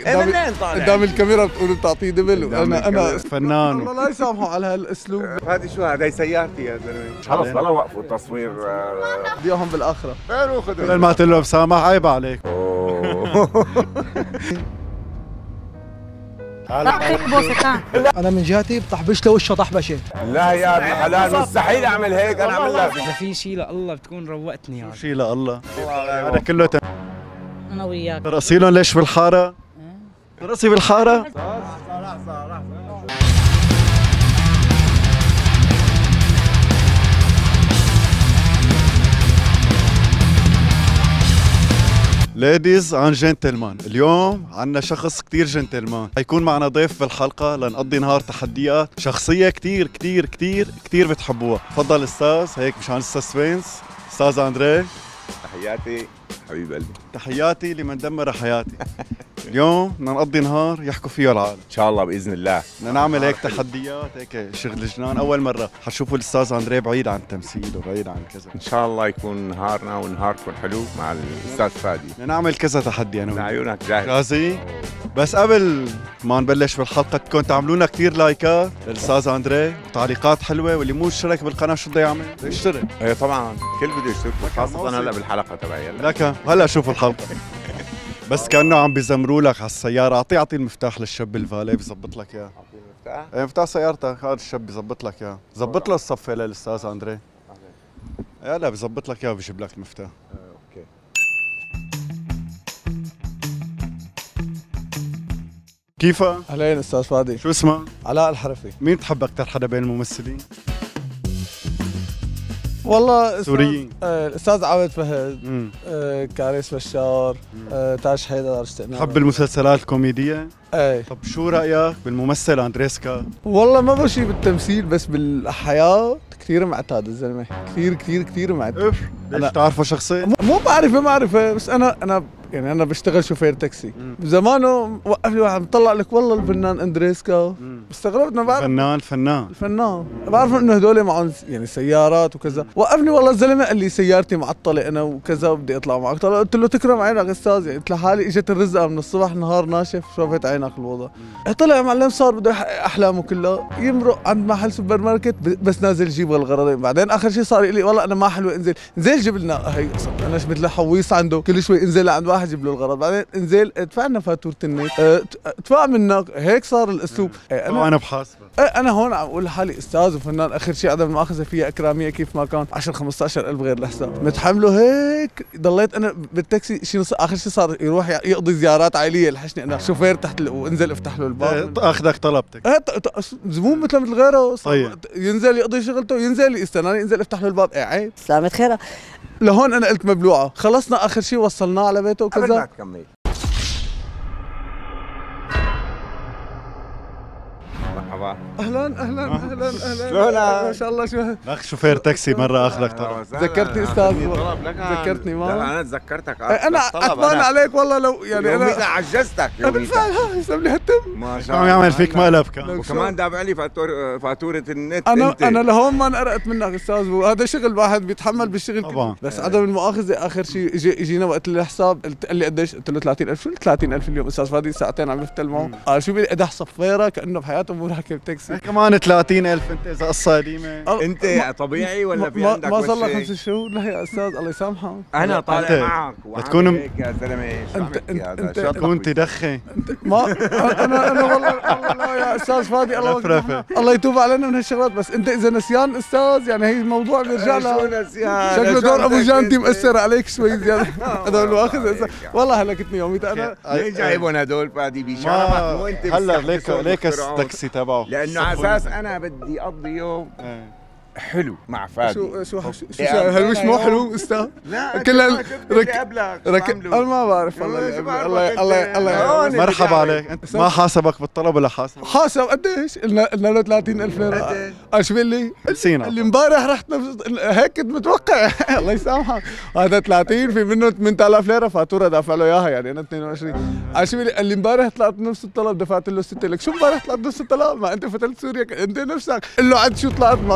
منين طالع؟ قدام الكاميرا بتقولوا بتعطيه دبل وانا فنان. والله لا يسامحوا على هالاسلوب. هذه شو هذا؟ سيارتي يا زلمه. خلص لا وقفوا التصوير. بديهم بالاخره. بدل ما تقول له بسامح عيب عليك. انا من جهتي بطحبش له وشه طحبشه. لا يا ابن حلال مستحيل اعمل هيك، انا اعمل لك. اذا في شيء لله بتكون روقتني يعني. شيء لله هذا كله انا وياك. ترقصي لهم ليش بالحاره؟ ترقصي بالحاره؟ ليديز عن جنتلمان، اليوم عنا شخص كتير جنتلمان، حيكون معنا ضيف بالحلقة لنقضي نهار تحديات، شخصية كتير كتير كتير كتير بتحبوها. تفضل استاذ، هيك مشان السسبنس، استاذ اندري. تحياتي حبيب قلبي. تحياتي لمن دمر حياتي. اليوم بدنا نقضي نهار يحكوا فيه العالم. ان شاء الله باذن الله. بدنا نعمل هيك تحديات، هيك شغل جنان. اول مرة حتشوفوا الاستاذ اندري بعيد عن التمثيل وبعيد عن كذا. ان شاء الله يكون نهارنا ونهاركم حلو مع الاستاذ فادي. بدنا نعمل كذا تحدي انا وياك. لعيونك جاهز. جاهزين؟ بس قبل ما نبلش بالحلقة بدكم تعملوا لنا كثير لايكات للاستاذ اندري وتعليقات حلوة، واللي مو اشترك بالقناة شو بده يعمل؟ يشترك. ايه طبعا كل بده يشترك، خاصة هلا بالحلقة تبعي هلا. لك هلا شوفوا الحلقة. بس كأنه عم بيزمروا لك على السيارة، اعطي المفتاح للشاب الفالي بيظبط لك اياه. اعطيه المفتاح؟ ايه مفتاح سيارتك، هذا الشاب بيظبط لك اياه، ظبط له الصفة للاستاذ اندري. لا بيظبط لك اياه وبيجيب لك المفتاح. اوكي. كيفك؟ اهلين استاذ فادي. شو اسمك؟ علاء الحرفي. مين بتحب أكثر حدا بين الممثلين؟ والله سوريين. الاستاذ عابد فهد، كاريس بشار، تاج حيدر. بتحب المسلسلات الكوميدية؟ ايه. طب شو رأيك بالممثل اندريسكا؟ والله ما بشي بالتمثيل، بس بالحياة كثير معتاد الزلمة، كثير كثير كثير معتاد. ليش بتعرفه شخصيا؟ مو بعرفه بس انا بشتغل شوفير تاكسي. زمانه وقف لي واحد بطلع لك والله الفنان اندريسكا. استغربت انه بعرف الفنان بعرف انه هدول معهم يعني سيارات وكذا. وقفني والله الزلمه قال لي سيارتي معطله انا وكذا وبدي اطلع معك. قلت له تكرم عينك استاذ، يعني قلت لحالي اجت الرزقه من الصبح نهار ناشف، شوفت عينك الوضع. طلع معلم صار بده يحقق احلامه كلها، يمرق عند محل سوبر ماركت بس نازل يجيب الغراض. بعدين اخر شيء صار يقول لي والله انا ما حلوه انزل جيب لنا هي. انا مثل حويص عنده، كل شوي انزل عند واحد جيب له الغراض، بعدين انزل ادفع لنا فاتوره النت، ادفع منك. هيك صار الاسلوب. انا بحاسبك. انا هون عم اقول لحالي استاذ وفنان، اخر شيء عدم المؤاخذه فيها اكراميه كيف ما كان 10 15 الف غير الحساب متحمله. هيك ضليت انا بالتاكسي شيء نص. اخر شيء صار يروح يقضي زيارات عائليه، لحشني انا شوفير تحت وانزل افتح له الباب. اخذك طلبتك. زبون مثل غيره. طيب. ينزل يقضي شغلته، ينزل يستناني، ينزل افتح له الباب. عيب. سلامة خيرها. لهون انا قلت مبلوعه. خلصنا اخر شيء وصلناه على بيته وكذا. قبل ما تكمل، مرحبا. اهلا شلونك؟ ما شاء الله. شو اخ شوفير تاكسي مره اخذك طلب. ذكرتني استاذ، ذكرتني ما. لا انا تذكرتك. انا عتبان عليك والله. لو يعني انا عجزتك بالفعل. يسلم لي هالتم. ما شاء الله. عم يعمل فيك مقلب كان. وكمان دافع لي فاتوره النت. انا لهون ما انقرقت منك استاذ، وهذا شغل واحد بيتحمل بالشغل طبعا. بس عدم المؤاخذه اخر شيء اجينا وقت الحساب. قال لي قديش؟ قلت له 30,000. شو 30,000 اليوم استاذ فادي؟ ساعتين عم يفتل معه. شو بدي ادح صفيره كانه بحياته مو راكب تاكسي. كمان 30,000 انت اذا قصه قديمه. انت طبيعي ولا في عندك ما صار لك 5 شهور؟ لا يا استاذ الله يسامحك. انا طالع معك تكون هيك يا زلمه. انت تكون تدخن. ما انا والله لا يا استاذ فادي الله يتوب علينا من هالشغلات. بس انت اذا نسيان استاذ يعني هي الموضوع بيرجع لها. شو نسيان؟ شكله دور ابو جانتي مأثر عليك شوي زياده. هذول واخذ والله هلكتني يوميتها انا. ليه جايبهم هدول فادي بشرفك؟ مو انت هلا ليك التاكسي تبعه. لانه على اساس انا بدي اقضي يوم حلو مع فادي. شو هالوش مو حلو استاذ؟ لا كلها ركب. انا ما بعرف. الله مرحبا عليك. انت ما حاسبك بالطلب ولا حاسب قديش؟ قلنا له 30,000 ليره. شو بيقول لي؟ 50. اللي امبارح رحت هيك كنت متوقع. الله يسامحك. هذا 30 في منه 8,000 ليره فاتوره دافع له اياها، يعني انا 22. شو بيقول لي؟ اللي امبارح طلعت نفس الطلب دفعت له 6. لك شو امبارح طلعت نفس الطلب؟ ما انت فتلت سوريا انت نفسك. قل له عد شو طلعت ما بيعرف.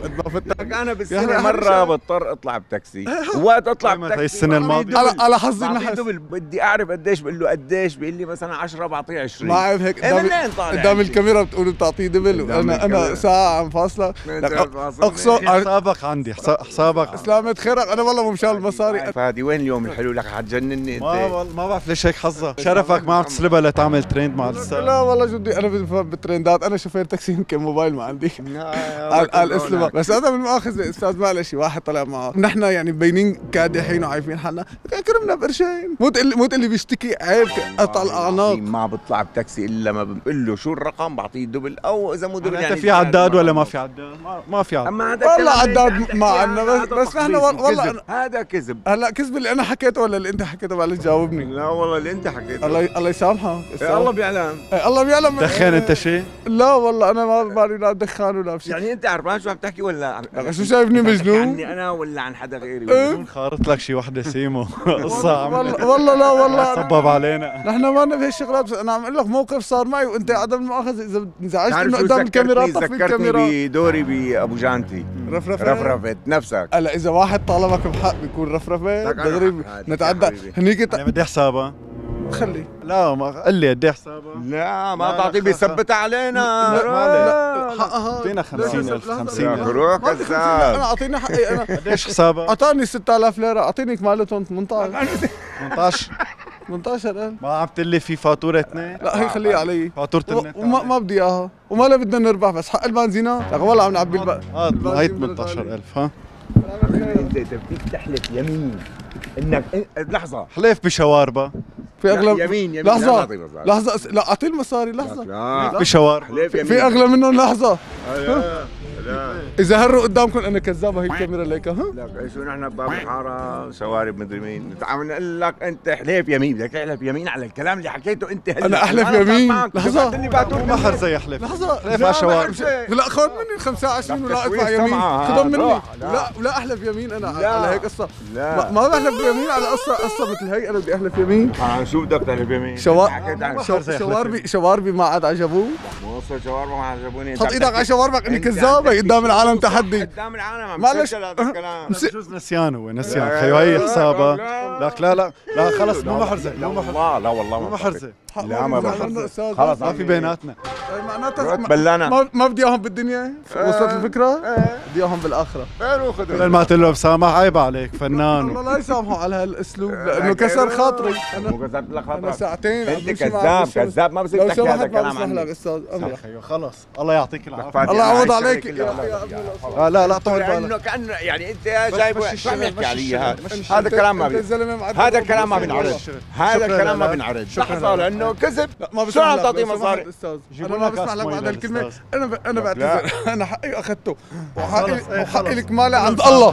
قد ما فتك. انا بالسنه مره بضطر اطلع بتاكسي، وقت اطلع بتاكسي السنه الماضيه على حظي نحس. بدي اعرف قديش، بقول له قديش، بيقول لي مثلا 10 بعطيه 20. ما عيب هيك قدام الكاميرا بتقول بتعطيه دبل، انا ساعه عم فاصله. اقصد حسابك عندي، حسابك سلامة خيرك، انا والله مو مشان المصاري. فادي وين اليوم الحلو لك؟ حتجنني انت. ما بعرف ليش هيك حظك. شرفك ما عم تسلبها لتعمل ترند مع الستار. لا والله جدي انا بفهم بالترندات، انا شوفير تاكسي يمكن موبايل ما عندي. قال اسلمها. بس هذا من مؤاخذه استاذ، معلش واحد طلع معه نحن يعني مبينين كادحين وعايفين حالنا، كرمنا بقرشين. مو تقول لي بيشتكي، عيب قطع الاعناق. ما بطلع بتاكسي الا ما بقول له شو الرقم بعطيه دبل، او اذا مو دبل يعني يعني انت في عداد ولا ما في عداد؟ ما في عداد. اما هذا والله عداد ما عندنا، بس نحن والله هذا كذب. هلا كذب اللي انا حكيته ولا اللي انت حكيته؟ معلش جاوبني. لا والله اللي انت حكيته. الله يسامحك. الله بيعلم. الله بيعلم. دخن انت شيء؟ لا والله انا ما مالي لا دخان ولا بشيء. يعني انت عرفان شو عم تحكي ولا شو شايفني مجنون؟ عني انا ولا عن حدا غيري؟ مجنون خارط لك شي وحده سيمو قصه والله لا والله صبب علينا. نحن ما لنا بهالشغلات، بس انا عم اقول لك موقف صار معي وانت عدم المؤاخذه اذا انزعجت انه قدام الكاميرا طفي الكاميرا. ذكرتني بدوري بابو جانتي، رفرفت نفسك. هلا اذا واحد طالبك بحق بيكون رفرفه دغري نتعدى هنيك. انا بدي حسابها. خلي لا ما قال لي قد ايه حسابها؟ لا ما تعطيه، بيثبتها علينا. لا حقها اعطينا 50,000. 50,000 روح كذاب. انا اعطيني حقي انا. قديش حسابها؟ اعطاني 6000 ليره، اعطيني كمالتهم 18. 18,000. ما عم تقول في فاتوره اثنين؟ لا هي خليها علي، فاتوره النت ما بدي اياها، وما لا بدنا نربح، بس حق البنزينه لك والله عم نعبي هاي 18,000. ها انت بدك تحلف يمين انك لحظه حلف بشواربه. في اغلى يمين لحظه لا اعطي المصاري لحظه. بشواربه في اغلى منهم لحظه. لا اذا هروا قدامكم انا كذابه، هي الكاميرا ليك. ها لك شو نحن بباب الحاره شوارب مدري مين، عم نقول لك انت حلف يمين، بدك تحلف يمين على الكلام اللي حكيته انت هلا. انا احلف يمين. لحظه ما حرزه يحلف. لحظه حلف على شوارب. لا خذ مني 25 ولا ادفع يمين، خذهم مني. لا احلف يمين انا على هيك قصه. ما بحلف يمين على قصه مثل هي. انا بدي احلف يمين. شو بدك تحلف يمين؟ شواربي ما عاد عجبوه. مو شواربي ما عجبوني. حط ايدك على شواربك اني كذاب قدام العالم تحدي. قدام العالم عم معلش تسجل هذا الكلام. بجوز نسيان هو نسيان. خيو هي حسابها. لك لا خلص مو محرزه. لا والله مو محرزه. لا ما بحرزه. خلص ما في بيناتنا. معناتها ما بدي اياهم بالدنيا. وصلت الفكره؟ بدي اياهم بالاخره. بدل ما تقول له بسامح عيب عليك فنان. والله لا يسامحوا على هالاسلوب لانه كسر خاطري. مو كسرت لك خاطرك. انا ساعتين انت كذاب ما بصير تحكي هذا الكلام عني. استاذ خلص الله يعطيك العافيه. الله يعوض عليك. لا طول بالك. كانه يعني انت جايبه شو عم يحكي علي هذا الكلام ما هذا الكلام ما بينعرض. هذا الكلام ما بينعرض. لحظه لانه كذب. شو عم تعطيه مصاري؟ انا ما بسمح لك بعد الكلمه. انا بعتذر. انا حقي اخذته وحقي الكمالة عند الله.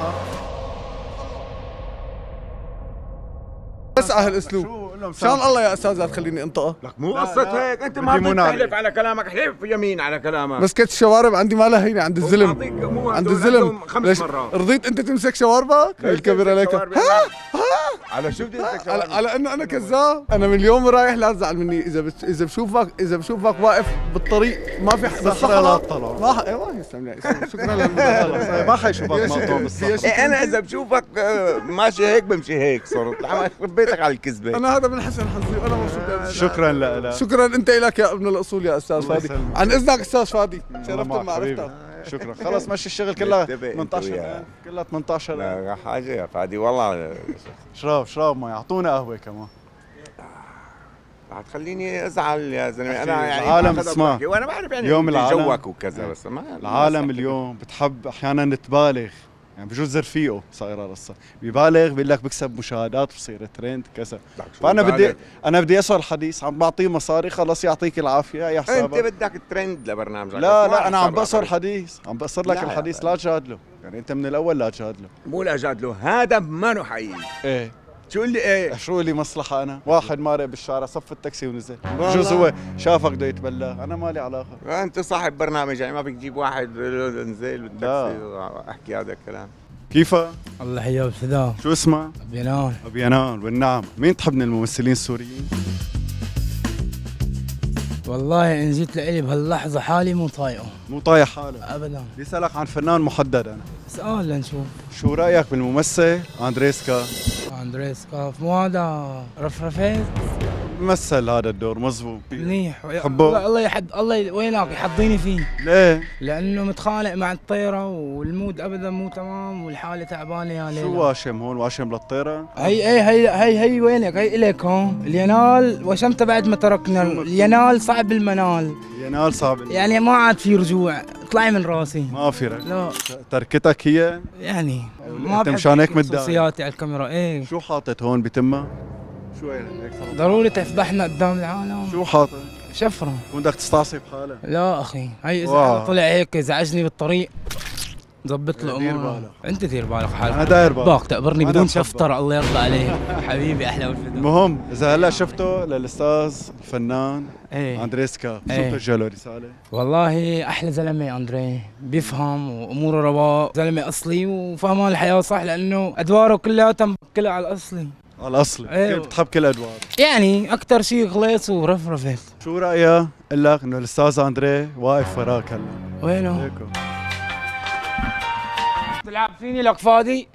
بس على هالاسلوب شان الله يا استاذ لا تخليني انطقه. لك مو قصة هيك، انت ما بدك تحلف على كلامك، احلف يمين على كلامك. مسكت الشوارب عندي ما لها هينه عند الزلم. عند الزلم 5 مرات. رضيت انت تمسك شواربك؟ الكاميرا لك. على شو بدي امسك على انه انا كذاب. انا من اليوم رايح لا تزعل مني. اذا بشوفك واقف بالطريق ما في بالصحراء لا تطلع. ما ايوه يسلم لي. شكرا للمداخله. ما حيشوفك مقطوع بالصحراء. انا اذا بشوفك ماشي هيك بمشي هيك. صرت يخرب بيتك على الكذبه. انا هذا من حسن حظي وانا مبسوط. شكرا لك. شكرا انت لك يا ابن الاصول يا استاذ فادي. عن اذنك استاذ فادي، شرفت بمعرفتك. شكرا. خلص مشي الشغل كلها 18 كلها 18. لا حاجه يا فادي والله. شراب ما يعطونا قهوه كمان. هتخليني ازعل يا زلمه. انا يعني العالم اسمع وانا بعرف يعني يوم العالم جوك وكذا، بس ما العالم اليوم بتحب احيانا تبالغ. يعني بجوز رفيقه صايره قصه ببالغ بيقول لك بكسب مشاهدات بصير ترند كذا. فانا بدي اسوي الحديث عم بعطيه مصاري خلص يعطيك العافيه يا حسابك. انت بدك ترند لبرنامجك. لا انا عم بقصر حديث، عم بقصر لك الحديث. لا تجادله يعني انت من الاول لا تجادله. مو لا جادله، هذا ما حقيقي. ايه شو اللي ايه؟ شو لي مصلحه انا؟ واحد مارق بالشارع صف التاكسي ونزل، بجوز هو شافك بده يتبلى، انا مالي علاقه. انت صاحب برنامج يعني ما فيك تجيب واحد انزل بالتاكسي واحكي هذا الكلام. كيفك؟ الله يحييه وسداه. شو اسمه؟ أبينان. أبينان والنعم. مين تحب من الممثلين السوريين؟ والله ان جيت لإلي بهاللحظة حالي مو طايقه. مو طايح حالك؟ ابدا. بيسألك عن فنان محدد انا. سؤال لنشوف. شو رأيك بالممثل أندريسكا؟ أندريسكا مو هذا رفرفات؟ مثل هذا الدور مزبوط. منيح. حبه. الله وينك يحضيني فيه. ليه؟ لأنه متخانق مع الطيرة والمود أبدا مو تمام والحالة تعبانة يا ليلى. شو واشم هون؟ واشم للطيرة؟ هي وينك؟ هي إلك هون. الينال وشمت بعد ما تركنا. الينال صعب المنال. الينال صعب يعني ما عاد في رجوع. اطلعي من راسي. ما في رجوع. لا. تركتك هي؟ يعني ما بحب مشان هيك متضايق. خصوصياتي على الكاميرا ايه. شو حاطط هون بتمها؟ شو هيك ضروري تفضحنا قدام العالم. شو حاطط؟ شفرة. بدك تستعصب حالك؟ لا اخي، هي اذا طلع هيك ازعجني بالطريق ظبط له امور. انت دير بالك حالك. انا داير بالك. باك تقبرني بدون شفطر الله يرضى عليك. حبيبي احلى والفدا. المهم اذا هلا شفته للاستاذ الفنان ايه اندريسكا شو ايه. بتوجه له رساله؟ والله احلى زلمه اندري، بيفهم واموره رواق، زلمه اصلي وفهمان الحياه صح، لانه ادواره كلها كلها على الاصلي. على الاصلي. ايه. كيف بتحب كل ادوار؟ يعني اكثر شيء غليظ ورفرفت. شو رايك؟ قل لك انه الاستاذ اندري واقف وراك هلا. وينه؟ هيك. تلعب فيني لك فاضي.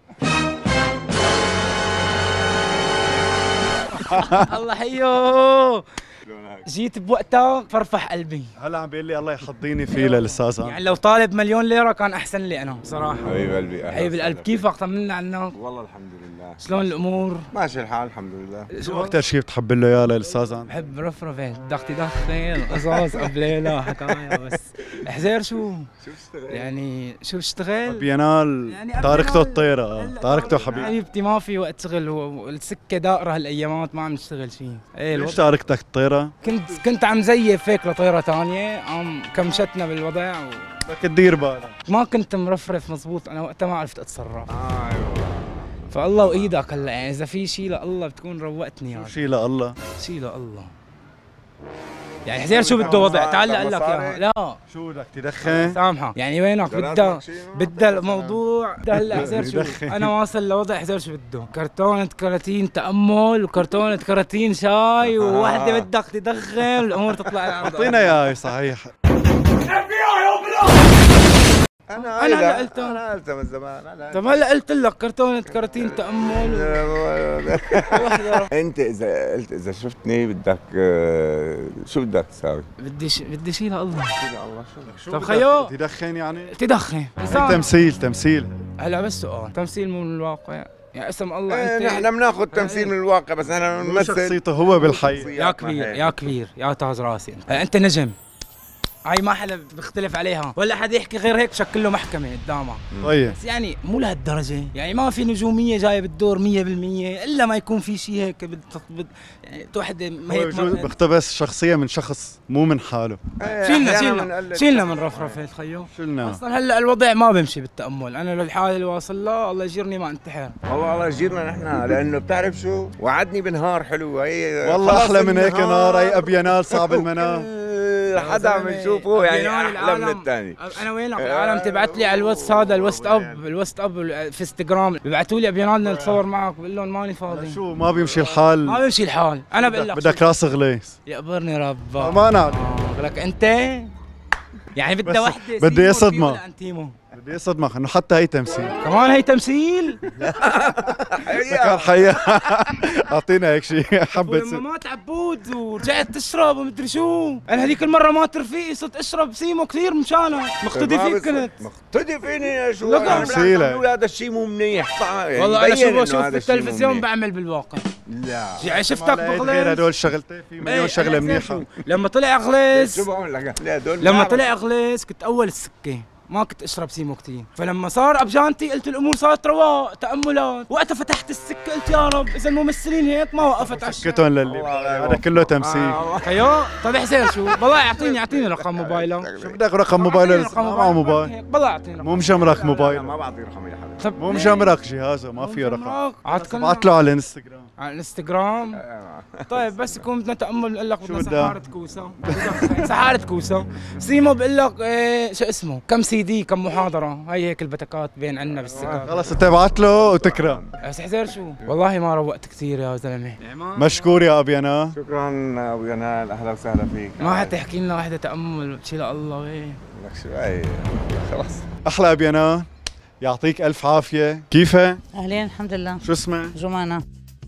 الله حيو. جيت بوقتها فرفح قلبي. هلا عم بيقول لي الله يحضيني فيه للاستاذ. يعني لو طالب مليون ليره كان احسن لي انا بصراحه. حبيب قلبي. حبيب القلب، كيفك؟ طمنا عنك. والله الحمد لله. شلون الامور؟ ماشي الحال الحمد لله. شو اكثر شيء بتحب له اياه للاستاذ اندري؟ بحب رفرفات، دختي دخن، قصص قبليله حكايه بس. حزير شو اشتغل؟ يعني شو اشتغل؟ بينال يعني تاركته الطيره. تاركته حبيبي. حبيبتي ما في وقت شغل، والسكه دائره هالايامات ما عم نشتغل شيء. ايه ليش تاركتك الطيره؟ كنت عم زيف هيك لطيره ثانيه، عم كمشتنا بالوضع بدك تدير بالك. ما كنت مرفرف مزبوط، انا وقتها ما عرفت اتصرف. فالله وايدك هلا، يعني اذا في شيء لله بتكون روقتني يعني. شيء لله. شيء لله. يعني حزير شو بده وضع؟ تعال اقول لك اياها. لا شو بدك تدخن؟ سامحه، يعني وينك؟ بدها الموضوع هلا حزير شو؟ انا واصل لوضع حزير شو بده؟ كرتونة كراتين تأمل وكرتونة كراتين شاي ووحدة بدك تدخن والامور تطلع لعند. اعطينا اياه صحيح. انا هلا قلتها. انا قلتها من زمان. طب هلا قلت لك كرتونة كراتين تأمل انت اذا شفتني بدك شو بدك تساوي؟ بدي شيء لله. شو طب خيو تدخن يعني؟ تدخن. تمثيل. هلا بس سؤال، تمثيل مو من الواقع. يا اسم الله انت. نحن بناخذ تمثيل من الواقع بس نحن بنمثل شخصيته هو بالحي. يا كبير يا تاج راسي انت نجم. هاي ما حدا بيختلف عليها ولا حدا يحكي غير هيك، بشكل له محكمه قدامها. طيب بس يعني مو لهالدرجه، يعني ما في نجوميه جايه بالدور 100% الا ما يكون في شيء هيك يعني وحده هيك بيقتبس شخصيه من شخص مو من حاله. شيلنا من رفرفه خيو. شلنا اصلا هلا الوضع ما بمشي بالتامل، انا للحاله اللي واصل لها الله يجيرني ما انتحر. والله الله يجيرنا نحن، لانه بتعرف شو وعدني بنهار حلو. هي والله احلى من هيك نهار. هي ابينال صعب المنام. حدا عم يشوفه يعني احلى من الثاني. انا وينك؟ العالم تبعت لي على الواتس، هذا الواتس اب في انستغرام بيبعتوا لي ابينالنا نتصور معك، بقول لهم ماني فاضي. شو ما بيمشي الحال؟ ما بيمشي الحال. انا بقول لك بدك راس غليس. يقبرني ربك. ما نعرف لك انت يعني بدها وحده بدي يصدمك. بدي يصدمك انه حتى هي تمثيل. كمان هي تمثيل. حقيقة اعطينا هيك شيء حبه. لما مات عبود ورجعت تشرب ومدري شو، انا هذيك المره مات رفيقي صرت اشرب سيمو كثير مشانك. مقتدي فيك كنت. مقتدي فيني شو؟ تمثيله. هذا الشيء مو منيح. والله انا شو بشوف بالتلفزيون بعمل بالواقع. لا يعني شفتك بغليظ. غير هدول شغلتين في مليون شغله منيحه. لما طلع غليظ، شو بقول لك؟ لما طلع غليظ كنت اول السكه، ما كنت اشرب سيمو كثير، فلما صار ابجانتي قلت الامور صارت رواق تاملات، وقتها فتحت السكه قلت يا رب اذا الممثلين هيك ما وقفت على الشارع. سكتهم للي هذا كله تمثيل. ايوه طيب حسين شو؟ والله اعطيني رقم موبايلك. شو بدك رقم موبايله؟ معه موبايل. والله اعطيني مو مجمرك موبايل. ما بعطي رقمي يا حبيبي. مو مجمرك جهازه ما فيه رقم. ابعت له على الانستغرام. على الانستغرام. طيب بس يكون بدنا تامل بقول لك بدنا سحاره كوسه. سحاره كوسه. سيمو بقول لك شو اسمه؟ كم سيره سي دي كم محاضره، هي هيك البتكات بين عنا بالسكر. خلص انت ابعت له وتكرم. بس حزير شو والله ما روقت كثير يا زلمه. مشكور يا ابو ينال. شكرا ابو ينال، اهلا وسهلا فيك. ما حتحكي لنا وحده تامل شي الله وين لك شو هي خلص. احلى ابو ينال، يعطيك الف عافيه. كيفك؟ اهلين الحمد لله. شو اسمك؟ جمانة.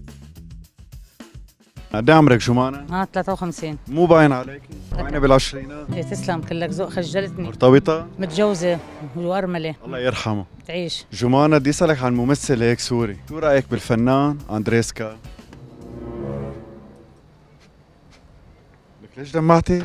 قد ايه عمرك جمانة؟ 53. مو باين عليكي، باينه بالعشرينات. إيه تسلم كلك ذوق، خجلتني. مرتبطة؟ متجوزة وأرملة. الله يرحمه. تعيش. جمانة بدي اسألك عن ممثل هيك سوري، شو رأيك بالفنان أندريسكا؟ لك ليش دمعتي؟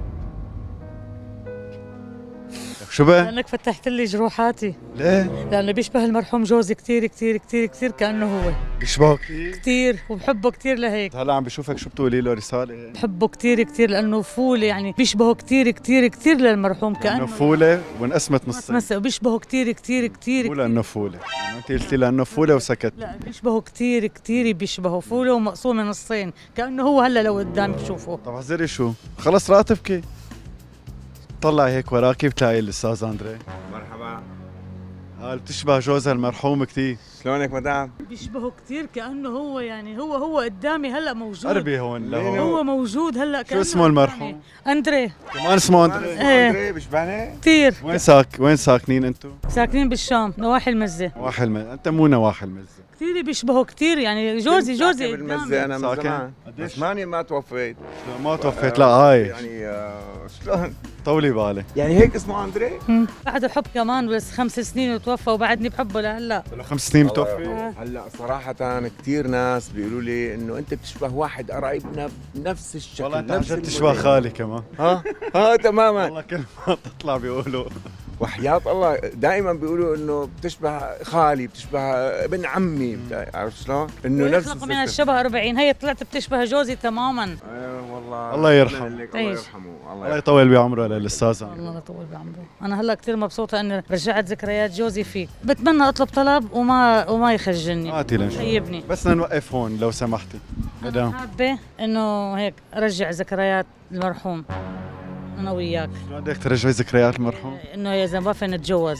شو بقى؟ لأنك فتحت لي جروحاتي. ليه؟ لأنه بيشبه المرحوم جوزي كثير كثير كثير كثير، كأنه هو. بيشبهه كثير؟ كثير، وبحبه كثير لهيك. هلا عم بشوفك، شو بتقولي له رسالة؟ بحبه كثير كثير لأنه فولة، يعني بيشبهه كثير كثير كثير للمرحوم، كأنه فولة وانقسمت نصين. وبيشبهه كثير كثير كثير. مو لأنه فولة، يعني أنت قلتي لأنه فولة وسكت. لا بيشبهه كثير كثير، بيشبهه فولة ومقسومة نصين، كأنه هو هلا لو قدامي بشوفه. طب احذري شو؟ خلص راتبكي. طلعي هيك وراكي بتلاقي الاستاذ اندري. مرحبا. قال بتشبه جوزها المرحوم كثير. شلونك مدام؟ بيشبهه كثير، كأنه هو يعني هو قدامي هلا موجود. قربي هون لهون. هو موجود هلا. شو اسمه المرحوم؟ اندري. كمان اسمه اندري؟ ايه بيشبهني؟ كثير. وين ساكنين انتم؟ ساكنين بالشام، نواحي المزة. نواحي المزة، انت مو نواحي المزة. كثير بيشبهه كثير، يعني جوزي بالمزة انا من زمان. بس ماني ما توفيت. لا ما توفيت، لا عايش. يعني شلون؟ طولي بالك. يعني هيك اسمه اندري؟ بعده حب كمان، بس 5 سنين وتوفى وبعدني بحبه لهلا. له 5 سنين متوفي؟ هلا صراحة كثير ناس بيقولوا لي انه انت بتشبه واحد قرايبنا بنفس الشكل. والله انت عن جد تشبه خالي كمان. ها تماما. والله كل ما تطلع بيقولوا. وحياة الله دائما بيقولوا انه بتشبه خالي، بتشبه ابن عمي، عرفت شلون؟ انه نفس من الشبه 40، هي طلعت بتشبه جوزي تماما. والله الله يرحمه. الله يرحمه. الله يطول بعمره للاستاذ. الله يطول بعمره. انا هلا كثير مبسوطه اني رجعت ذكريات جوزي فيه. بتمنى اطلب طلب وما يخجلني. هاتي لنشوف. طيبني. بس بدنا نوقف هون لو سمحتي مدام. حابه انه هيك ارجع ذكريات المرحوم انا وياك. شلون بدك ترجعي ذكريات المرحوم؟ انه يا زلمه فين نتجوز.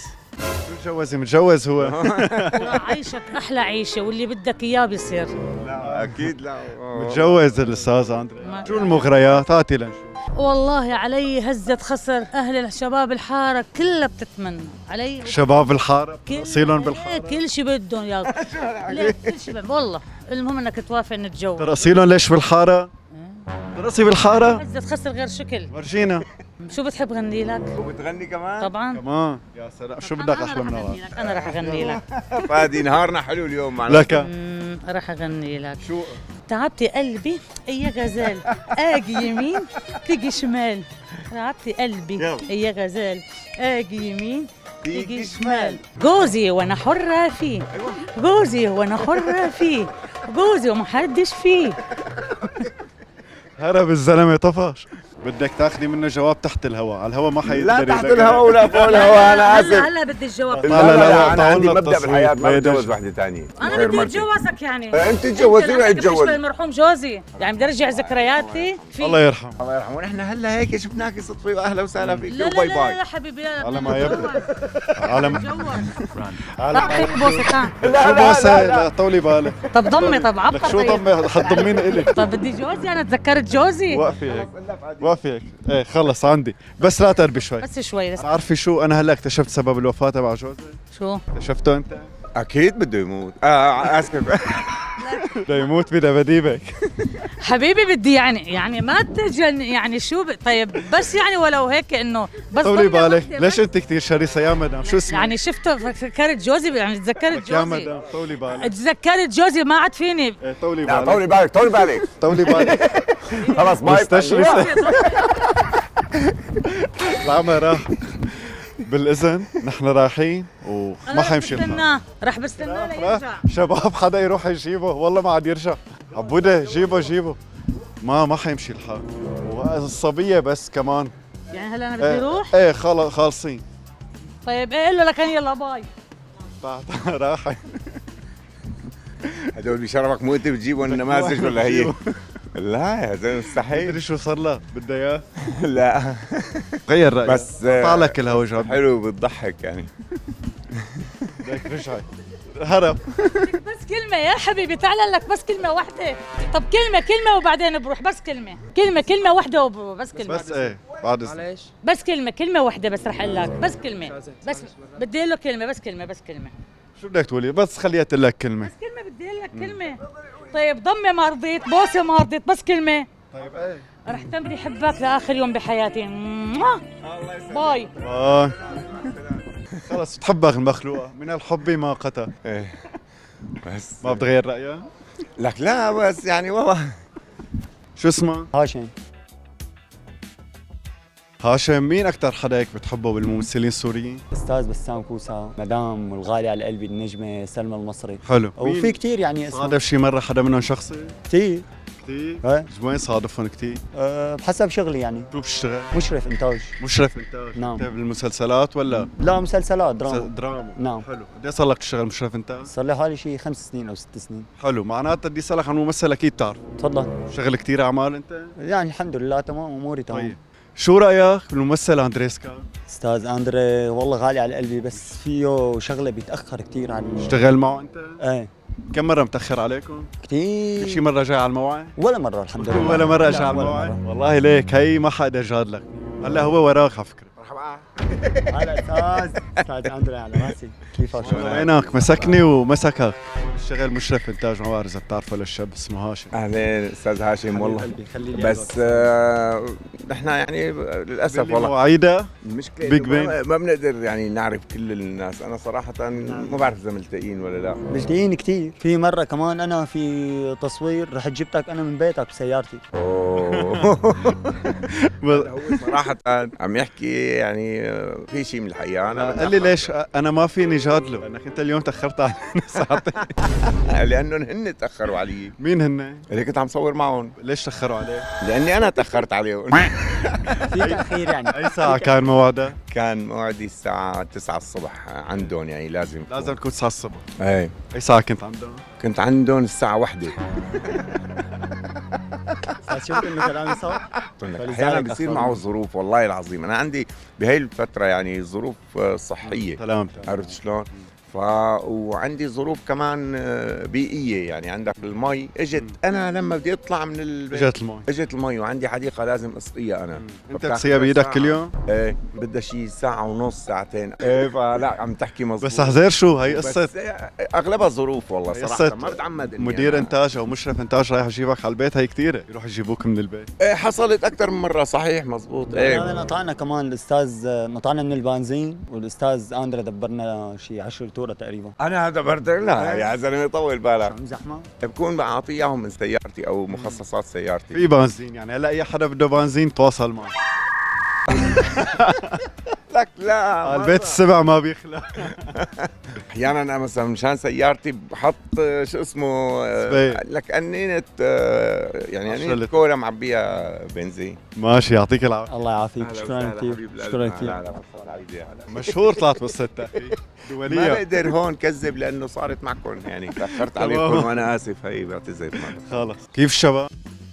متجوز هو. عايشك احلى عيشه واللي بدك اياه بيصير. لا اكيد لا. متجوز الاستاذ اندري. شو المغريات؟ هاتي لنشوف. والله علي هزة خسر، اهل الشباب الحاره كلها بتتمنى علي. شباب الحاره اصيلهم بالحاره كل شيء بدهم ياك. ليه كل شيء والله. المهم انك توافق نتجوز. ترقصيلهم ليش بالحاره؟ ترقصي بالحاره؟ هزة خسر غير شكل. ورجينا. شو بتحب غني لك؟ وبتغني كمان؟ طبعا كمان. يا سلام، شو بدك احلى من هذا؟ انا رح اغني لك. فادي نهارنا حلو اليوم معنا. لك رح اغني لك. شو؟ تعبتي قلبي يا غزال، اجي يمين تيجي شمال. تعبتي قلبي يا غزال، اجي يمين تيجي شمال. جوزي وانا حرة فيه، جوزي وانا حرة فيه، جوزي ومحدش فيه. هرب الزلمه طفش. بدك تاخذي منه جواب تحت الهواء، على الهواء ما حيقدر. لا تحت الهواء ولا فوق الهواء، انا اسف. هلا بدي الجواب. لا انا عندي مبدا بالحياه ما بتجوز وحده ثانيه. انا بدي اتجوزك يعني. انت تجوزيني اتجوز. المرحوم جوزي، يعني بدي ارجع ذكرياتي فيه. الله يرحمه. الله يرحمه. ونحن هلا هيك شفناك صدفه واهلا وسهلا فيك لا وباي لا باي. لا حبيبي لا. على ما يبدو. على ما طب هيك بوسه. شو بوسه؟ لا طولي بالك. طب ضمي. طب عبقى. لك شو ضمي؟ حتضميني الك. طب بدي جوزي، انا تذكرت جوزي. وقفي هيك، وقفي هيك. ايه خلص عندي، بس لا تقربي شوي. بس شوي. عارفه شو انا هلا اكتشفت سبب الوفاه تبع جوزي؟ شو؟ اكتشفته انت؟ اكيد بده يموت. اسف. بده يموت بدبديبك. حبيبي بدي يعني ما تجن يعني شو طيب بس يعني ولو هيك انه بس طولي بالك، ليش انت كثير شرسه يا مدام؟ شو اسمك؟ يعني شفته فكرت جوزي، يعني تذكرت جوزي. يا مدام طولي بالك. تذكرت جوزي ما عاد فيني. ايه طولي لا بالك. طولي بالك طولي بالك طولي بالك. خلص باي. مستشرسه. العمى راح. بالاذن نحن رايحين وما حيمشي الحال. رح بستناه ليرجع. شباب حدا يروح يجيبه، والله ما عاد يرجع. عبوده جيبه. ما حيمشي الحال. والصبيه بس كمان. يعني هلا انا بدي اروح؟ ايه خالصين. طيب ايه قول له لكن يلا باي. راح. هدول بشرفك مو انت بتجيبهم النماذج ولا هي؟ لا يا زلمه مستحيل. تدري شو صار لها؟ بدها اياه؟ لا غير رايك بس طلع لك الهوا جاب حلو بتضحك يعني. بدك رجعي هرب. بس كلمة يا حبيبي، تعال لك بس كلمة واحدة. طب كلمة وبعدين بروح. بس كلمة واحدة وبس كلمة. بس ايه بعد اذنك. بس كلمة واحدة بس رح اقول لك. بس كلمة. بس بدي له كلمة. بس كلمة. شو بدك تقولي؟ بس خليها تقول لك كلمة. بس كلمة بدي لك كلمة. طيب ضمة ما رضيت، بوسة ما رضيت، بس كلمة. طيب ايه؟ رح تمري حبك لآخر يوم بحياتي. باي. خلص بتحبك المخلوقة، من الحب ما قتل. ايه بس ما بتغير رأيها؟ لك لا بس يعني والله. شو اسمها؟ هاشم، مين أكثر حدا هيك بتحبه بالممثلين السوريين؟ استاذ بسام كوسا، مدام والغالي على قلبي النجمه سلمى المصري. حلو. وفي كثير يعني اسماء. صادف شي مرة حدا منهم شخصي؟ كثير. كثير؟ وين صادفهم كثير؟ بحسب شغلي يعني. شو بتشتغل؟ مشرف انتاج. مشرف انتاج. نعم. انت بالمسلسلات ولا؟ لا مسلسلات دراما. دراما. نعم. حلو، قد ايه صار لك تشتغل مشرف انتاج؟ صار لي حوالي شيء 5 سنين او 6 سنين. حلو، معناتها بدي اسالك عن ممثل اكيد تعرف. تفضل. شغل كثير اعمال انت؟ يعني الحمد لله تمام، اموري تمام. طيب شو رايك بالممثل اندريسكا؟ استاذ اندري والله غالي على قلبي، بس فيه شغله بيتاخر كثير عني. اشتغل معه انت؟ ايه كم مرة متأخر عليكم؟ كثير. شي مرة جاي على الموعد؟ ولا مرة الحمد لله. ولا مرة اجى على الموعد؟ والله ليك هي ما حدا جاد لك، هلا هو وراك على فكرة. مرحبا. هلا استاذ اندري على راسي، كيفك؟ شو وينك؟ مسكني ومسكك. اشتغل مشرف انتاج، ما بعرف اذا بتعرفه للشاب اسمه هاشم. اهلين استاذ هاشم والله. بس نحن يعني للاسف والله مواعيدة المشكله بيج بين. ما بنقدر يعني نعرف كل الناس. انا صراحه ما بعرف اذا ملتقين ولا لا. ملتقين كثير. في مرة كمان أنا في تصوير رحت جبتك أنا من بيتك بسيارتي. هو صراحه عم يحكي يعني في شيء من الحقيقه. انا قال لي ليش انا ما فيني جادله لانك انت اليوم تاخرت على ساعتين. لانهم هن تاخروا علي. مين هن؟ اللي كنت عم صور معهم. ليش تاخروا عليه؟ لاني انا تاخرت عليهم. في تأخير يعني. اي ساعة كان موعدك؟ كان موعدي الساعه 9 الصبح عندهم، يعني لازم تكون 9 الصبح. ايه. اي ساعة كنت عندهم؟ كنت عندهم الساعه 1. شفت إنه كلامي صح؟ احيانا بصير معه ظروف والله العظيم. انا عندي بهي الفتره يعني ظروف صحيه. سلامتك. عرفت شلون؟ وعندي ظروف كمان بيئيه، يعني عندك المي اجت. انا لما بدي اطلع من البيت اجت المي وعندي حديقه لازم اسقيها انا. انت بتسقيها بايدك كل يوم؟ ايه بدها شيء ساعه ونص ساعتين. ايه فلا عم تحكي مظبوط. بس احذر شو هي قصه. اغلبها ظروف والله صراحه، ما بتعمد مدير يعني انتاج او مشرف انتاج رايح يجيبك على البيت، هي كثيره يروح يجيبوك من البيت. ايه حصلت اكثر من مره. صحيح مظبوط. ايه نطعنا كمان الاستاذ، نطعنا من البنزين، والاستاذ اندري دبرنا شيء 10 توره تقريبا. انا هذا برد. لا يا زلمه طول بالك. زحمه. بكون بعطيه اياهم من سيارتي او مخصصات سيارتي. في بنزين يعني، هلا اي حدا بده بنزين تواصل معه. لك لا البيت السبع ما بيخلى. احيانا انا مثلا مشان سيارتي بحط شو اسمه لك قنينه، يعني قنينه كولا معبيها بنزين. ماشي يعطيك العافيه. الله يعافيك. شكرا كثير. شكرا كثير. مشهور طلعت قصه التأخير دوليه. ما بقدر هون كذب لانه صارت معكم يعني تاخرت عليكم وانا اسف. هي بعتذر. خلص. كيف الشباب؟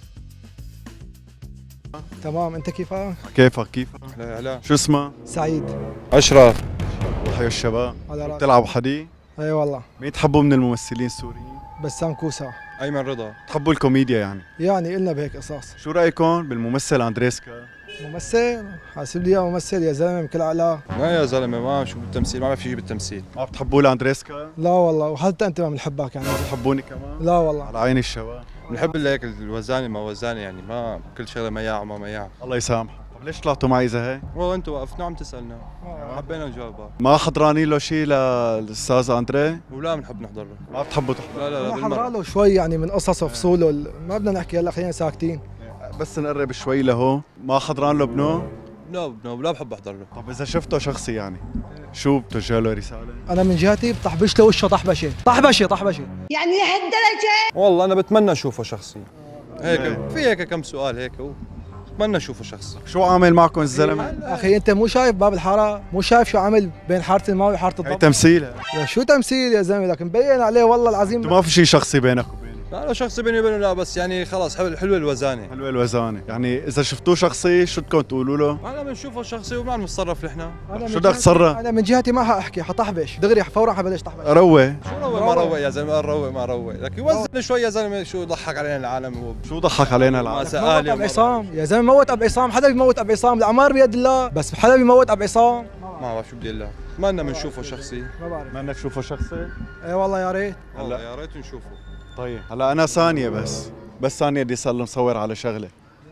تمام. انت كيفك؟ كيفك؟ لا شو اسمه؟ سعيد. اشرف. حيا الشباب. على راسي. بتلعبوا حدي؟ اي والله. مين تحبوا من الممثلين السوريين؟ بسام كوسا. ايمن رضا. تحبوا الكوميديا يعني قلنا بهيك قصص. شو رايكم بالممثل اندريسكا؟ ممثل حاسب لي ممثل يا زلمه بكل علاء. ما يا زلمه ما شو بالتمثيل، ما بعرف شيء بالتمثيل. ما بتحبوا لاندريسكا؟ لا والله، وحتى انت ما بنحبك يعني. بتحبوني كمان؟ لا والله. على عيني الشباب. بنحب هيك الوزانه ما وزانه، يعني ما كل شغله مياع وما مياع. الله يسامحك. طب ليش طلعتوا معي زي هيك؟ والله انتوا وقفنا عم تسالنا حبينا نجاوبك. ما حضرانين له شيء للاستاذ اندري؟ ولا بنحب نحضر له. ما بتحبوا تحضروا؟ لا ما حضر له شوي يعني من قصص وفصوله. ما بدنا نحكي هلا، خلينا ساكتين. بس نقرب شوي لهو. ما حضران له ابنه؟ لا بحب احضر له. طب اذا شفته شخصي يعني شو بتوجه له رساله؟ انا من جهتي بطحبش له وشه طحبشه. يعني لهالدرجه؟ والله انا بتمنى اشوفه شخصي. هيك في هيك كم سؤال هيك بتمنى اشوفه شخصي. شو عامل معكم الزلمه؟ اخي انت مو شايف باب الحاره؟ مو شايف شو عامل بين حاره الماء وحاره الضبط؟ هي تمثيل. يا شو تمثيل يا زلمه، لكن مبين عليه والله العظيم. ما في شيء شخصي بينك وبينه؟ لا شخصي بيني وبينه لا، بس يعني خلاص حلوه الوزانه. حلوه الوزانه، يعني اذا شفتوه شخصي شو بدكم تقولوا له؟ انا بنشوفه شخصي وما بنتصرف نحن. شو بدك تصرف؟ انا من جهتي ما حاحكي، حطحبش دغري فورا حبلش تحبش. روق. شو روق ما روق يا زلمه؟ روق ما روق، لك يوزن شوي يا زلمه. شو ضحك علينا العالم؟ شو ضحك علينا العالم؟ موت ابو عصام يا زلمه، موت ابو عصام. حدا بيموت ابو عصام، الاعمار بيد الله، بس حدا بيموت ابو عصام. ما بعرف شو بدي اقول لك. اتمنى بنشوفه شخصي. ما بعرف. بدنا نشوفه شخصي؟ اي والله يا ريت. والله يا ريت نشوفه. طيب هلا انا ثانيه بس ثانيه بدي صار مصور على شغله.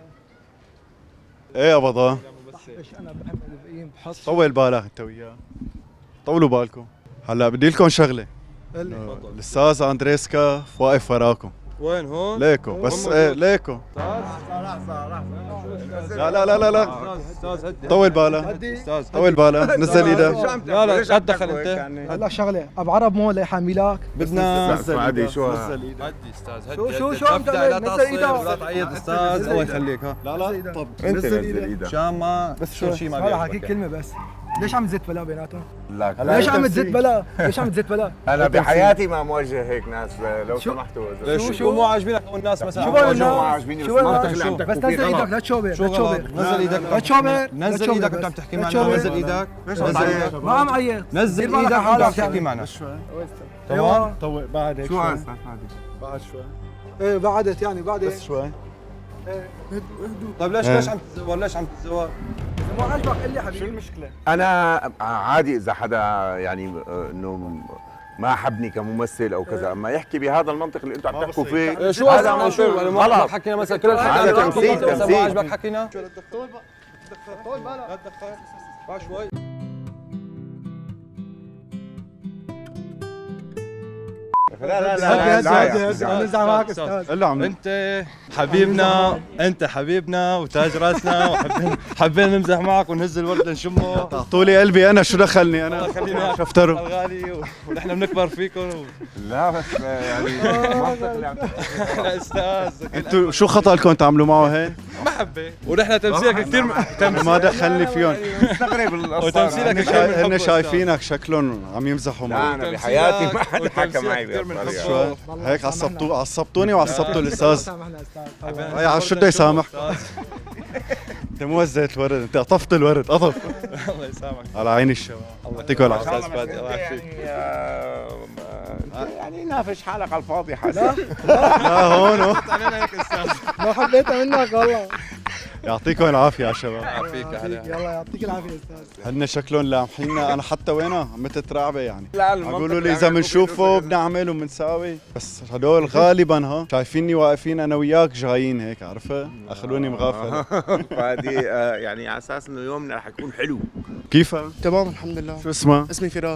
ايه ابضا انا بحب بحص. طول بالك انت وياه، طولوا بالكم. هلا بدي لكم شغله. الاستاذ اندريسكا واقف وراكم. وين هون؟ ليكو بس ايه ليكو. لا لا لا لا لا طول بالك، طول بالك، نزل ايدك. لا لا تدخل انت. هلا شغله ابو عرب مو اللي يحاميلاك بدنا عادي شو نزل ايدك. هدي استاذ هدي. شو عم تعمل؟ نزل ايدك. لا تعيط استاذ، الله يخليك. ها لا طب انت نزل ايدك عشان ما بس شيء ما هلا حكيك كلمه بس. ليش عم تزت بلا بيناتهم؟ لا ليش عم تزت بلا؟ ليش عم تزت بلا؟ انا بحياتي ما مواجه هيك ناس، لو سمحتوا. ليش شو مو عاجبينك او الناس مثلا؟ شو بقول ما عاجبيني بس نزل ايدك لا تشوبر، لا تشوبر. نزل ايدك لا تشوبر، نزل ايدك انت عم تحكي معنا. نزل ايدك. نزل ايدك. ما عم عيط. نزل ايدك انت عم تحكي معنا. تمام طول بعد هيك شو شوي. هسه بعد شوي ايه بعدت يعني بعد بس شوي. طيب ليش عم تتزوج؟ ليش عم تتزوج؟ مو عاجبك قل لي حبيبي. شو المشكله؟ انا عادي اذا حدا يعني انه ما حبني كممثل او كذا، اما يحكي بهذا المنطق اللي انتم عم تحكوا فيه شو هذا؟ شو غلط. حكينا مثلا كل هذا تمثيل ما عجبك حكينا؟ طول بالك. لا تدخل شوي. لا نزع معك استاذ. الا عم انت حبيبنا وتاج راسنا، وحبينا نمزح معك ونهز الورد نشمه. اعطوا لي قلبي انا، شو دخلني انا؟ خلينا شفتروا الغالي ونحن بنكبر فيكم. لا بس يعني المنطق اللي عم يا استاذ انتوا شو خطا لكم تعملوا معه هيك؟ محبه، ونحن تمثيلك كثير ما دخلني فيهم. مستغرب القصه. وتمثيلك كثير هن شايفينك شكلهم عم يمزحوا لا معي. انا بحياتي ما حدا حكى معي بهالطريقه. شوي هيك عصبتوني وعصبتوا الاستاذ. هي على شو بده يسامح؟ انت مو وزيت الورد، انت قطفت الورد قطف. الله يسامحك. على عيني الشباب. يعطيكم العافيه. استاذ فادي الله يعافيك. يعني نافش حالك على الفاضي حسن. لا هون علينا هيك استاذ. ما حبيتها منك والله. يعطيكم العافيه يا شباب. يعافيك يا هلا. يلا يعطيك العافيه استاذ. هن شكلهم لامحينا، انا حتى وينها مثل ترعبه يعني. لا بيقولوا لي اذا بنشوفه بنعمل وبنساوي، بس هدول غالبا شايفيني واقفين انا وياك جايين هيك، عرفت؟ اخذوني مغافل. فهذه يعني على اساس انه يومنا رح يكون حلو. كيفك؟ تمام الحمد لله. شو اسمها؟ اسمي فراس.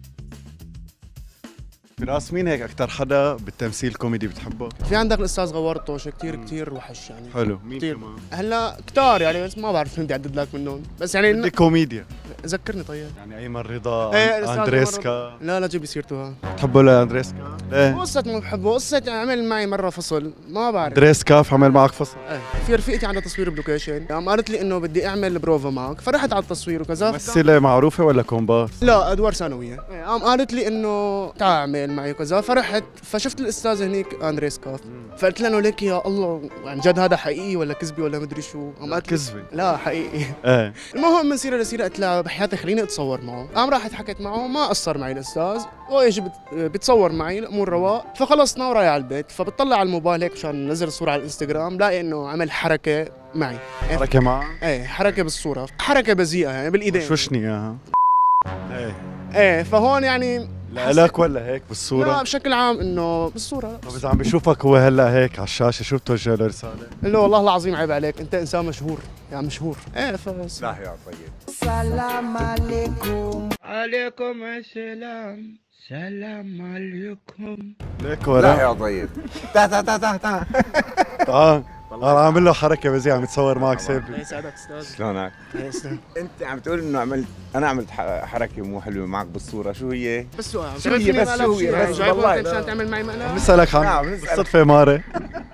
فراس مين هيك اكثر حدا بالتمثيل الكوميدي بتحبه؟ في عندك الاستاذ غوار طوشه كثير وحش يعني. حلو، مين كتير. كمان؟ هلا كتار يعني بس ما بعرف بدي اعدد لك منهم، بس يعني بدي كوميديا، ذكرني طيب. يعني ايمن رضا، إيه، الأستاذ اندريسكا. لا جيب سيرته ها. بتحبه لاندريسكا؟ ليه؟ قصة ما بحبه، قصة عمل معي مرة فصل ما بعرف. اندريسكا عمل معك فصل؟ ايه في رفيقتي عندها تصوير بلوكيشن، قام قالت لي انه بدي اعمل بروفا معك، فرحت على التصوير وكذا. ممثلة معروفة ولا كومبارس؟ لا ادوار ثانوية. قام قالت لي انه تعال اعمل معي وكذا، فرحت فشفت الاستاذ هنيك اندريسكا، فقلت له لك يا الله عن جد هذا حقيقي ولا كذبي ولا مدري شو. قام قالت كذبي. لا حقيقي. ايه المهم من سيره لسيره قلت لها بحياتي خليني اتصور معه، قام راحت حكت معه ما قصر معي الاستاذ، واجى بتصور معي الامور رواق، فخلصنا وراي على البيت، فبطلع على الموبايل هيك مشان ننزل الصوره على الانستغرام، لاقي انه عمل حركه معي. حركة معه؟ ايه حركه بالصوره، حركه بذيئه يعني بالايدين. شوشني اياها. ايه ايه فهون يعني لك ولا هيك بالصورة؟ لا بشكل عام انه بالصوره. طب اذا عم بشوفك هو هلا هيك على الشاشة، شو بتوجه له رسالة؟ له والله العظيم عيب عليك، انت انسان مشهور يعني مشهور. ايه فبس. لا يا طيب. السلام عليكم. عليكم السلام. سلام عليكم. ليك لا ورا. يا طيب. تعال تعال انا عامل له حركة بزي عم يتصور معك سيلفي. يسعدك استاذ. شلونك؟ انت عم تقول انه انا عملت حركه مو حلوه معك بالصوره، شو هي؟ بس شو هي؟ بس شو هي؟ بس والله مشان تعمل معي مقلب. بنسألك عن نعم، بنسألك. صدفة مارة.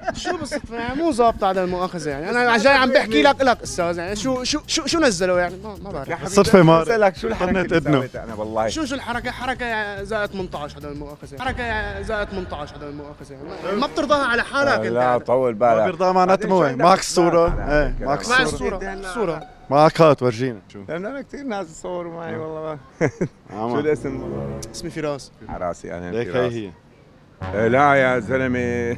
شو بالصدفه يعني مو ظابطه على المؤاخذه يعني انا جاي عم بحكي لك استاذ يعني شو نزلوا يعني ما بعرف صدفه ما بسألك شو الحركه اللي اذنه سويتها انا والله شو الحركه حركه زائد 18 هذا المؤاخذه حركه زائد 18 هذا المؤاخذه ما بترضاها على حالك انت لا طول ما بالك بيرضى معناته مو معك الصوره ايه معك مع الصوره معك هات ورجينا شو لانه انا كثير ناس تصوروا معي والله شو الاسم؟ اسمي فراس على راسي انا ليك فراس. هي لا يا زلمه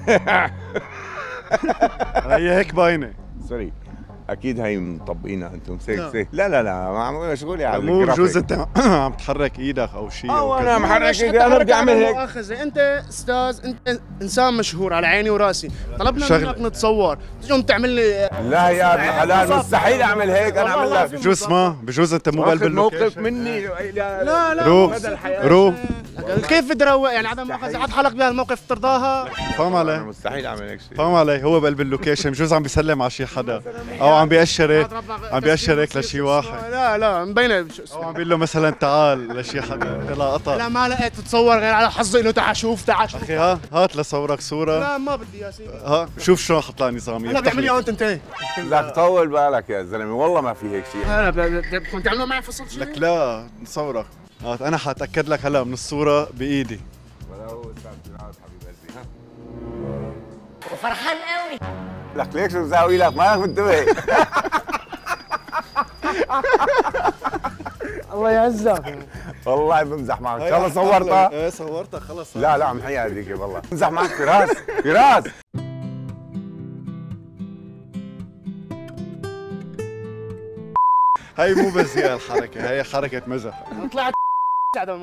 هي هيك باينه سوري اكيد هي مطبقينها انتم سيك لا مشغول على مو بجوز انت عم تحرك ايدك او شيء انا محرك ايدي انا بدي اعمل هيك مؤاخذه انت استاذ انت انسان مشهور على عيني وراسي طلبنا شغلة. منك نتصور تقوم تعمل لي لا يا ابن حلال مستحيل اعمل هيك انا اعمل لك بجوز انت مو بقلب موقف اللوكيشن مني لا روح كيف بدي اروق يعني عدم مؤاخذه حط حالك بهالموقف ترضاها فاهم علي مستحيل اعمل هيك شيء فاهم علي هو بقلب اللوكيشن بجوز عم بيسلم على شي حدا او عم بيأشر هيك لشي واحد لا مبينه او عم بيقول له مثلا تعال لشي حدا لا قطع لا ما لقيت تتصور غير على حظي انه تعال شوف اخي هات لصورك صوره لا ما بدي يا سيدي شوف شلون حط لها نظامي انا بعمل اياه وانت انتهي لك طول بالك يا زلمه والله ما في هيك شيء انا بدكم تعملوا معي فصل شيء لك لا نصورك هات انا حاتاكد لك هلا من الصوره بايدي ولو استاذ فراس حبيب قلبي ها وفرحان قوي. لك ليك شو مساوي لك مالك منتبه الله يعزك والله بمزح معك ان شاء الله صورتها ايه صورتها خلص لا عم حيا هذيك والله بمزح معك فراس هي مو بس هي الحركه هي حركه مزح طلعت على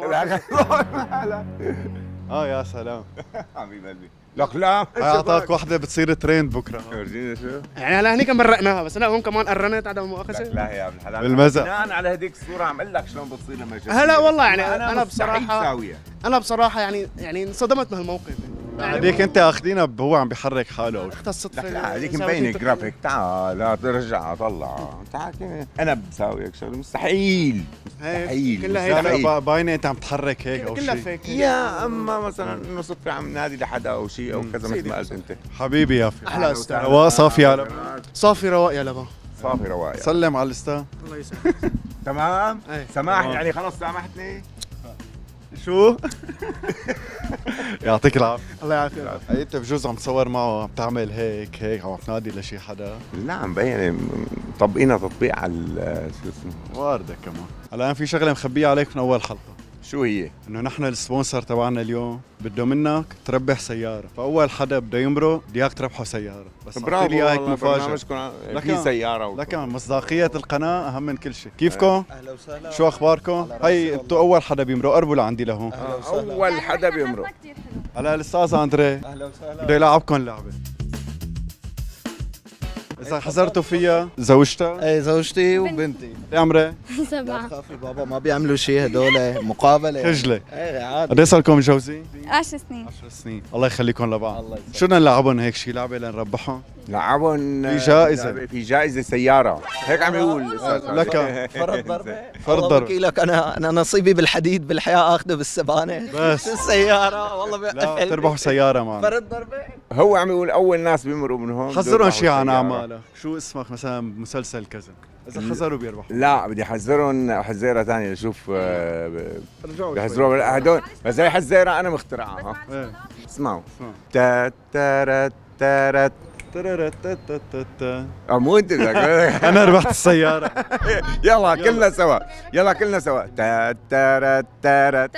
يا سلام حبيب قلبي لك لا هي اعطاك وحده بتصير ترند بكره ورجينا شو يعني هلا هنيك مرقناها بس انا هون كمان قرنت عدم المؤاخذه لا يا ابن الحلال بالمزح بناء على هذيك الصوره عم اقول لك شلون بتصير لما جت هلا والله يعني انا مستحيل بصراحه ساويها. انا بصراحه يعني انصدمت من هالموقف يعني هذيك انت اخذينها هو عم بيحرك حاله او شيء الصدفه لا هذيك مبينه جرافيك تعال لا ترجع طلع تعال انا بساوي هيك شغله مستحيل كلها هيك لا باينه انت عم تحرك هيك او كلها شيء فيك يا اما مثلا انه صفي عم نادي لحدا او شيء او كذا مثل ما قلت انت حبيبي يا في احلى استاذ رواق صافي يا لبا صافي رواق يا لبا صافي رواق سلم على الاستاذ الله يسعدك تمام أي. سماح يعني خلص سامحتني شو يعطيك العافيه الله يعافيك هي انت بجوز عم تصور معه عم تعمل هيك عم تنادي لشي حدا لا مبين مطبقينها تطبيق على شو اسمه وارده كمان هلا انا في شغله مخبيه عليك من اول حلقه شو هي؟ انه نحن السبونسر تبعنا اليوم بده منك تربح سياره فاول حدا بده يمرق بدي اياك تربحه سياره بس برافو لي هيك والله مفاجاه برنامجكم في سياره لكن مصداقيه القناه اهم من كل شيء كيفكم اهلا وسهلا شو اخباركم هي انتم اول حدا بيمرق قربوا لعندي لهون اول حدا بيمرق هلا الاستاذ اندري اهلا وسهلا بده يلعبكم لعبه اذا حضرتوا فيها زوجتها ايه زوجتي وبنتي عمري لا سبعة تخافي بابا ما بيعملوا شيء هدول مقابله خجله ايه عادي قد ايه صار لكم متجوزين 10 سنين 10 سنين الله يخليكم لبعض الله يسعدك. شو بدنا نلعبهم هيك شي لعبه لنربحهم لعبهم في جائزة. في جائزة سيارة هيك عم يقول لك فرض ضربه فرض الله ضرب. وكيلك انا نصيبي بالحديد بالحياه اخذه بالسبانه بس. السياره والله لا بقفل تربحوا سياره معنا فرض ضربه هو عم يقول أول ناس بيمرقوا من هون حذرهم شيء عن سيارة. اعمالك شو اسمك مثلا مسلسل كذا اذا حذروا بيربحوا لا بدي احذرهم حذيره ثانيه اشوف بيحذروها هدول بس هي حذيره انا مخترعها ها ايه اسمعوا اسمعوا. تا تارت تارت ترررتتتتت. مو انت بدك انا ربحت السياره يلا كلنا سوا يلا كلنا سوا تا تارت تارت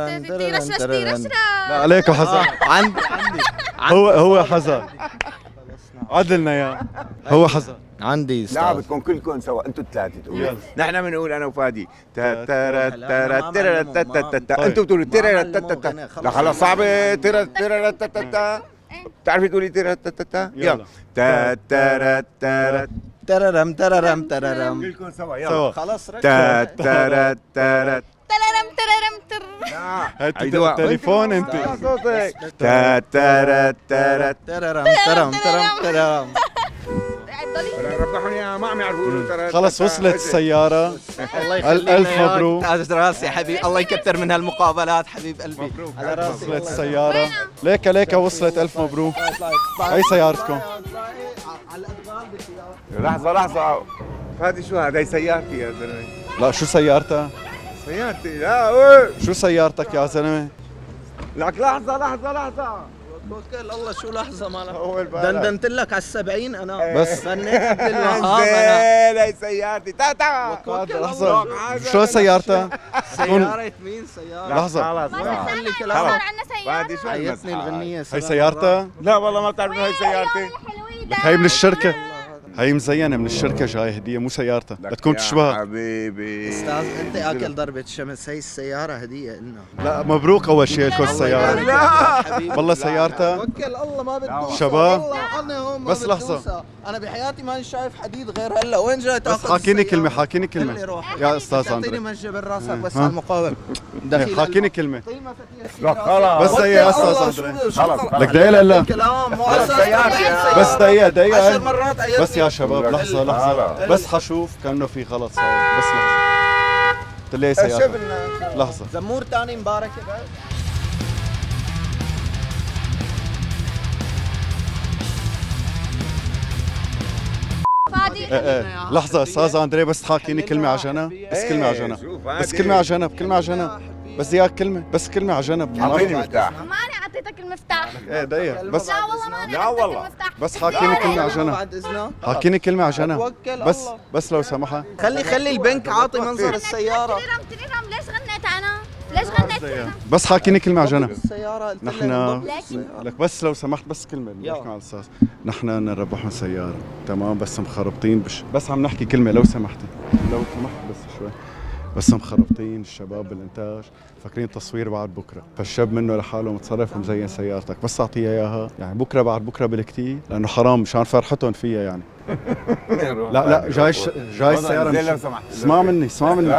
لا عليكم حذر عندي هو حذر عدلنا يا هو حذر عندي لا استاذ بدكم كلكم سوا انتوا الثلاثه تقولوا يلا. نحن بنقول انا وفادي تا تارت لا، تارت ما تارت معلمه، ما- تارت انتوا بتقولوا تارت معلمه تارت غنى، لا خلص صعبه تارت تارت تارت بتعرفي تقولي تارت تارت يلا تا تارت تارت تررم تررم تررم كلكم سوا سوا. يلا خلص ركز تا تارت تارت تررم تر هاي عيدوها. تليفون انت تا تارت تارت تررم ترم ترم تررم تفضلي. ربحوني ما عم يعرفوا ترى. خلص وصلت السيارة. الله يخليك. ألف مبروك. تاج راسي حبيبي، الله يكثر من هالمقابلات حبيب قلبي. مبروك. على راسي. وصلت السيارة. ليكا وصلت. ألف مبروك. هي سيارتكم. لحظة هذه شو هذا؟ هي سيارتي يا زلمة. لا شو سيارتها؟ سيارتي لا شو سيارتك يا زلمة؟ لك لحظة توكل الله. شو لحظة مالك؟ دندنت لك على 70 أنا بس غنيت عبد الوهاب أنا. هي سيارتي تعال لحظة شو سيارتها؟ سيارة مين سيارة؟ لحظة ما تخلي كلام. صار عندنا سيارة. عيطني الغنية. هي سيارتها؟ لا والله ما بتعرف هي سيارتي. لك هي من الشركة. هي مزينة من الشركة، جاي هدية مو سيارتها، بتكون تشبهها. حبيبي استاذ انت اكل ضربة شمس، هي السيارة هدية لنا. لا مبروك أول شيء لكم السيارة. لا والله سيارتها. توكل الله ما بدوسها. شباب والله انا هون ما بس لحظة. بدوسها. انا بحياتي ماني شايف حديد غير هلا. وين جاي تاخذ بس حاكيني كلمة يا أستاذ تعطيني أندري. منجة بالراسك بس على المقاوم. حاكيني كلمة. خلاص بس دقيقة يا أستاذ أندري. خلص لك دقيقة لا بس دقيقة 10 مرات عيطني. بس يا شباب لحظة بس حشوف كأنه في غلط صاير. بس لحظة قلت لي سيارة. لحظة زمور تاني مباركة بعد. فادي. لحظة أستاذ أندري بس تحاكيني كلمة على جنب. بس كلمة على جنب. بس كلمة على جنب. كلمة على جنب. بس إياك كلمة. بس كلمة على جنب. أعطيني المفتاح. ما أنا أعطيتك المفتاح. إيه دقيقة بس. لا والله ما أنا أعطيتك المفتاح. بس حاكيني كلمة على جنب. بعد إذنك. حاكيني كلمة على جنب. بس لو سمحت. خلي البنك عاطي منظر السيارة. تريرم ليش غنيت أنا؟ ليش غنيت أنا؟ بس حاكيني كلمة على جنب. السيارة نحن لك بس لو سمحت بس كلمة بنحكي مع الأستاذ. نحن نربحهم سيارة تمام بس مخربطين بس عم نحكي كلمة لو سمحتي. لو سمحت بس شوي. بس مخربطين الشباب بالإنتاج فاكرين تصوير بعد بكره، فالشاب منه لحاله متصرف ومزين سيارتك، بس اعطيها اياها يعني بكره بعد بكره بالكثير لانه حرام مشان فرحتهم فيها يعني. لا جاي السياره اسمع مني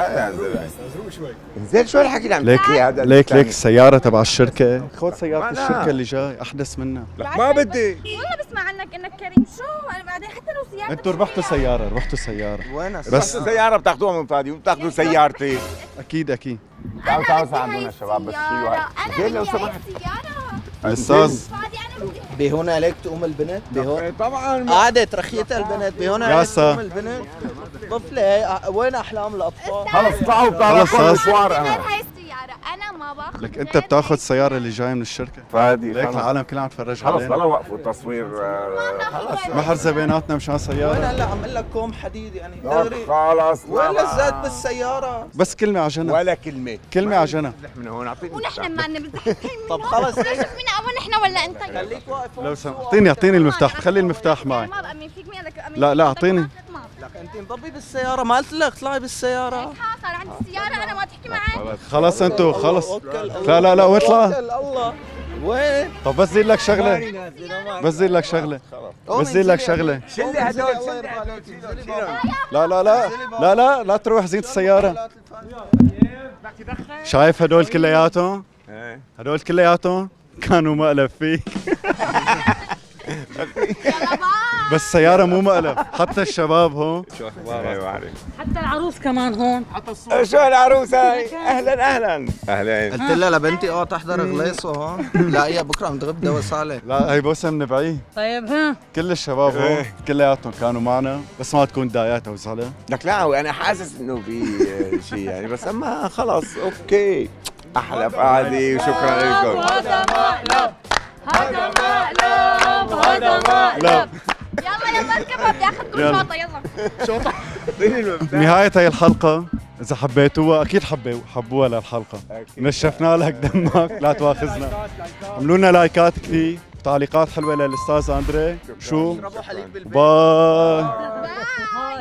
زين شو الحكي اللي عم تحكي هذا؟ ليك السياره تبع الشركه، خذ سياره الشركه اللي جاي احدث منها. ما بدي والله بسمع عنك انك كريم. شو انا بعدين حتى لو سيارتك انتوا ربحتوا سياره وين بس سياره بتاخذوها من فادي وبتاخذوا سيارتي. اكيد تعالوا ساعدونا الشباب بس شيء لو سمحت استاذ بهنا لك تقوم البنت بهون طبعا قعدت رخيتها البنت بهنا لك تقوم البنت طفله. وين احلام الاطفال؟ خلص طلعوا بتعرفوا مشوار هاي السياره انا ما باخذ. لك انت بتاخذ السياره اللي جايه من الشركه فادي ليك العالم كلها عم تفرج خلص علينا. بلا وقفوا التصوير خلص محرزه بيناتنا مشان سياره. وين هلا عم اقول لك كوم حديد يعني دغري. خلص وين لزات بالسياره؟ بس كلمه على جنب ولا كلمه على جنب. من هون اعطيني ونحن ما نمزح. طب خلص ليش فينا اول نحن ولا انت؟ خليك واقف لو سمحت اعطيني المفتاح، خلي المفتاح معي. ما بامن فيك. مين بدك امن؟ لا اعطيني. لك انت انضبي بالسياره، ما قلت لك اطلعي بالسياره. صار عندي السياره انا ما تحكي معي. خلص انتوا خلص. لا واطلع. الله وين؟ طب بس زيد لك شغله شلي هدول لا تروح زينة السيارة. شايف هدول كلياتهم كانوا مقلب فيك. بس السيارة مو مقلب، حتى الشباب هون. شو اخبارك؟ حتى العروس كمان هون. شو العروس هاي؟ اهلا قلت لها لبنتي تحضر غليصه هون. لا هي بكره عم تغب دواء صالح. لا هي بوسه من بعيد. طيب ها كل الشباب هون كلياتهم كانوا معنا، بس ما تكون دايات او زعلان. لك لا انا حاسس انه في شيء يعني، بس اما خلص اوكي. احلى فادي وشكرا لكم. هذا مقلب. يلا لما اركبها بدي اخذكم شوطه. يلا شوطه. نهاية هاي الحلقة إذا حبيتوها أكيد حبوها للحلقة. نشفنا لك دمك لا تواخذنا. عملوا لنا لايكات كثير، تعليقات حلوة للأستاذ أندري. شو؟ باي.